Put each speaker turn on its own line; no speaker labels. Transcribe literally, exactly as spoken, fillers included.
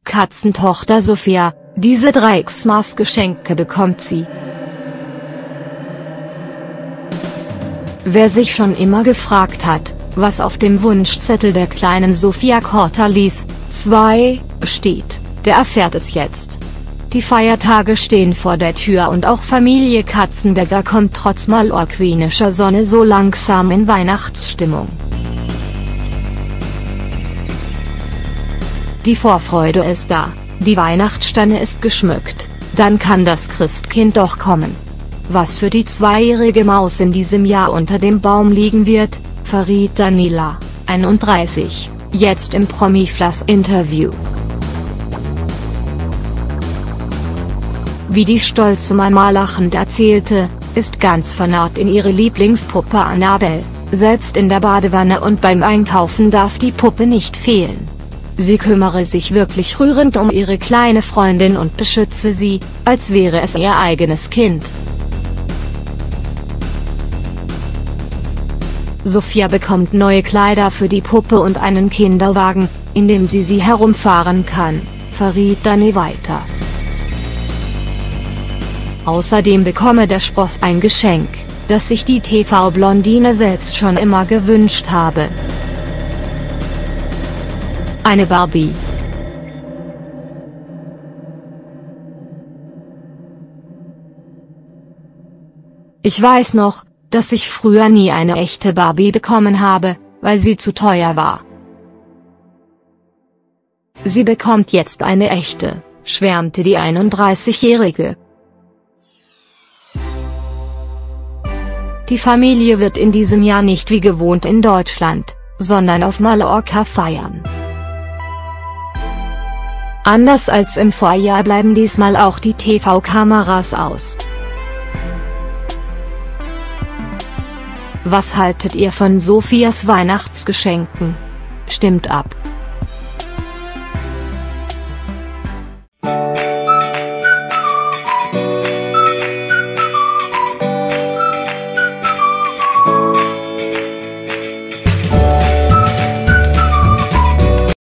Katzentochter Sophia. Diese drei Xmas-Geschenke bekommt sie. Wer sich schon immer gefragt hat, was auf dem Wunschzettel der kleinen Sophia Cortalis, zwei, steht, der erfährt es jetzt. Die Feiertage stehen vor der Tür und auch Familie Katzenberger kommt trotz mallorquinischer Sonne so langsam in Weihnachtsstimmung. Die Vorfreude ist da, die Weihnachtsstange ist geschmückt, dann kann das Christkind doch kommen. Was für die zweijährige Maus in diesem Jahr unter dem Baum liegen wird, verriet Daniela, einunddreißig, jetzt im Promi-Flash-Interview. Wie die stolze Mama lachend erzählte, ist ganz vernarrt in ihre Lieblingspuppe Annabelle, selbst in der Badewanne und beim Einkaufen darf die Puppe nicht fehlen. Sie kümmere sich wirklich rührend um ihre kleine Freundin und beschütze sie, als wäre es ihr eigenes Kind. Sophia bekommt neue Kleider für die Puppe und einen Kinderwagen, in dem sie sie herumfahren kann, verriet Dani weiter. Außerdem bekomme der Spross ein Geschenk, das sich die T V-Blondine selbst schon immer gewünscht habe. Eine Barbie. Ich weiß noch, dass ich früher nie eine echte Barbie bekommen habe, weil sie zu teuer war. Sie bekommt jetzt eine echte, schwärmte die einunddreißigjährige. Die Familie wird in diesem Jahr nicht wie gewohnt in Deutschland, sondern auf Mallorca feiern. Anders als im Vorjahr bleiben diesmal auch die T V-Kameras aus. Was haltet ihr von Sophias Weihnachtsgeschenken? Stimmt ab!